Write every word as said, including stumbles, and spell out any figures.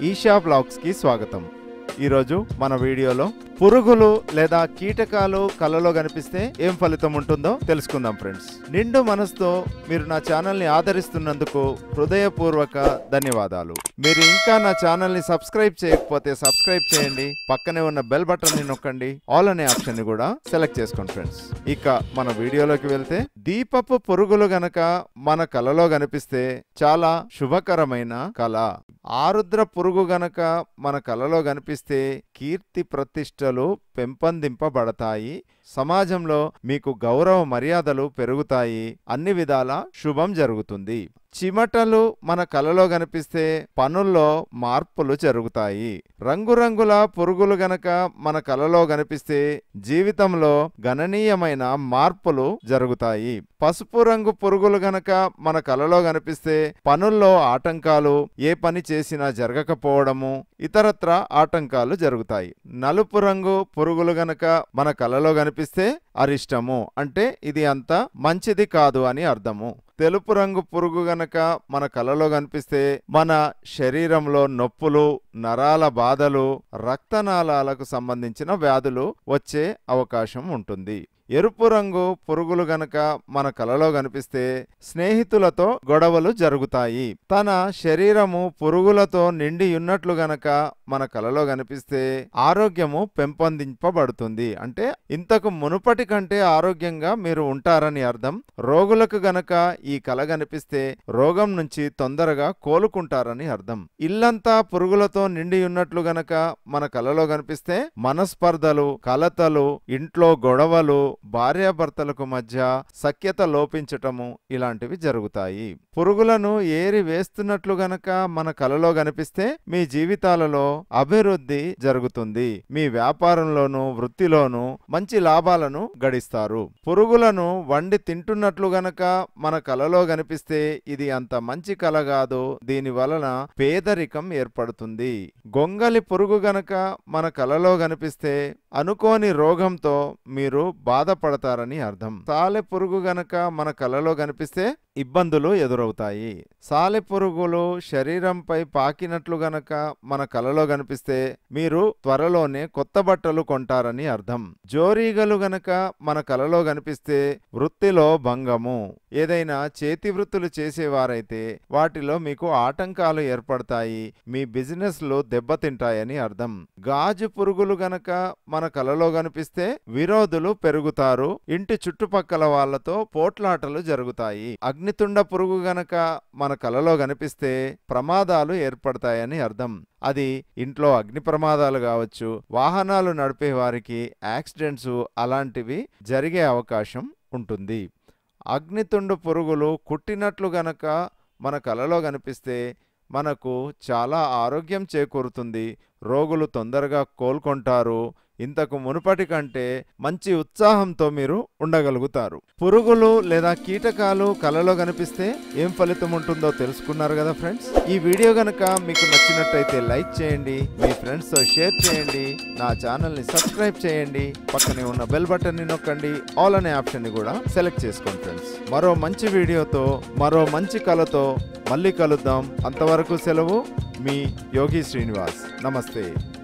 Isha blogs కి స్వాగతం। ఈ రోజు మన వీడియోలో పురుగులు లేదా కీటకాలు కళ్ళలో కనిపిస్తే ఏం ఫలితం ఉంటుందో తెలుసుకుందాం ఫ్రెండ్స్। నిండు మనసుతో మీరు నా ఛానల్ ని ఆదరిస్తున్నందుకు హృదయపూర్వక ధన్యవాదాలు। మీరు ఇంకా నా ఛానల్ ని సబ్స్క్రైబ్ చేయకపోతే సబ్స్క్రైబ్ చేయండి, పక్కనే ఉన్న బెల్ బటన్ ని నొక్కండి, ఆల్ అనే ఆప్షన్ ని కూడా సెలెక్ట్ చేసుకోండి ఫ్రెండ్స్। ఇక మన వీడియోలోకి వెళ్తే దీపపు పురుగులు గనక మన కళ్ళలో కనిపిస్తే చాలా శుభకరమైన కళ। ఆరుద్ర పురుగు గనక మన కళ్ళలో కనిపిస్తే కీర్తి ప్రతిష్టలు పెంపొందింపబడతాయి, సమాజంలో మీకు గౌరవ మర్యాదలు పెరుగుతాయి, అన్ని విధాల శుభం జరుగుతుంది। చిమటలు మన కళ్ళలో కనిపిస్తే పనుల్లో మార్పులు జరుగుతాయి। రంగురంగుల పురుగులు గనక మన కళ్ళలో కనిపిస్తే జీవితంలో గణనీయమైన మార్పులు జరుగుతాయి। పసుపు రంగు పురుగులు గనక మన కళ్ళలో కనిపిస్తే పనుల్లో ఆటంకాలు, ఏ పని చేసినా జరగకపోవడము, ఇతరత్ర ఆటంకాలు జరుగుతాయి। నలుపు రంగు పురుగులు గనక మన కళ్ళలో కనిపిస్తే అరిష్టము, అంటే ఇది అంత మంచిది కాదు అని అర్థము। తెలుపు రంగు పురుగు గనక మన కళ్ళలో కనిపిస్తే మన శరీరంలో నొప్పులు, నరాల బాధలు, రక్తనాళాలకు సంబంధించిన వ్యాధులు వచ్చే అవకాశం ఉంటుంది। ఎరుపు రంగు పురుగులు గనక మన కళ్ళలో కనిపిస్తే స్నేహితులతో గొడవలు జరుగుతాయి। తన శరీరము పురుగులతో నిండి ఉన్నట్లు గనక మన కళ్ళలో కనిపిస్తే ఆరోగ్యము పెంపొందింపబడుతుంది, అంటే ఇంతకు మునుపటి కంటే ఆరోగ్యంగా మీరు ఉంటారని అర్థం। రోగులకు గనక ఈ కళ కనిపిస్తే రోగం నుంచి తొందరగా కోలుకుంటారని అర్థం। ఇల్లంతా పురుగులతో నిండి ఉన్నట్లు గనక మన కళ్ళలో కనిపిస్తే మనస్పర్ధలు, కలతలు, ఇంట్లో గొడవలు, భార్యాభర్తలకు మధ్య సఖ్యత లోపించటము ఇలాంటివి జరుగుతాయి। పురుగులను ఏరి వేస్తున్నట్లు గనక మన కళ్ళలో కనిపిస్తే మీ జీవితాలలో అభివృద్ధి జరుగుతుంది, మీ వ్యాపారంలోనూ వృత్తిలోనూ మంచి లాభాలను గడిస్తారు। పురుగులను వండి తింటున్నట్లు గనక మన కళ్ళలో కనిపిస్తే ఇది అంత మంచి కళ కాదు, దీని వలన పేదరికం ఏర్పడుతుంది। గొంగలి పురుగు గనక మన కళ్ళలో కనిపిస్తే అనుకోని రోగంతో మీరు బాధపడతారని అర్థం। సాలె పురుగు గనక మన కళ్ళలో కనిపిస్తే ఇబ్బందులు ఎదురవుతాయి। సాలె పురుగులు శరీరంపై పాకినట్లు గనక మన కళ్ళలో కనిపిస్తే మీరు త్వరలోనే కొత్త బట్టలు కొంటారని అర్థం। జోరీగలు గనక మన కళ్ళలో కనిపిస్తే వృత్తిలో భంగము, ఏదైనా చేతి వృత్తులు చేసేవారైతే వాటిలో మీకు ఆటంకాలు ఏర్పడతాయి, మీ బిజినెస్లు దెబ్బతింటాయని అర్థం। గాజు పురుగులు గనక మన కళ్ళలో కనిపిస్తే విరోధులు పెరుగుతారు, ఇంటి చుట్టుపక్కల వాళ్లతో పోట్లాటలు జరుగుతాయి। అగ్నితుండ పురుగు గనక మన కళ్ళలో కనిపిస్తే ప్రమాదాలు ఏర్పడతాయని అర్థం। అది ఇంట్లో అగ్ని ప్రమాదాలు కావచ్చు, వాహనాలు నడిపే వారికి యాక్సిడెంట్స్ అలాంటివి జరిగే అవకాశం ఉంటుంది। అగ్నితుండు పురుగులు కుట్టినట్లు గనక మన కళ్ళలో కనిపిస్తే మనకు చాలా ఆరోగ్యం చేకూరుతుంది, రోగులు తొందరగా కోలుకుంటారు, ఇంతకు మునుపటి కంటే మంచి ఉత్సాహంతో మీరు ఉండగలుగుతారు। పురుగులు లేదా కీటకాలు కళ్ళలో కనిపిస్తే ఏం ఫలితం ఉంటుందో తెలుసుకున్నారు కదా ఫ్రెండ్స్। ఈ వీడియో గనక మీకు నచ్చినట్టయితే లైక్ చేయండి, మీ ఫ్రెండ్స్ తో షేర్ చేయండి, నా ఛానల్ ని సబ్స్క్రైబ్ చేయండి, పక్కనే ఉన్న బెల్ బటన్ ని నొక్కండి, ఆల్ అనే ఆప్షన్ ని కూడా సెలెక్ట్ చేసుకోండి ఫ్రెండ్స్। మరో మంచి వీడియోతో మరో మంచి కళతో మళ్ళీ కలుద్దాం, అంతవరకు సెలవు, మీ యోగి శ్రీనివాస్, నమస్తే।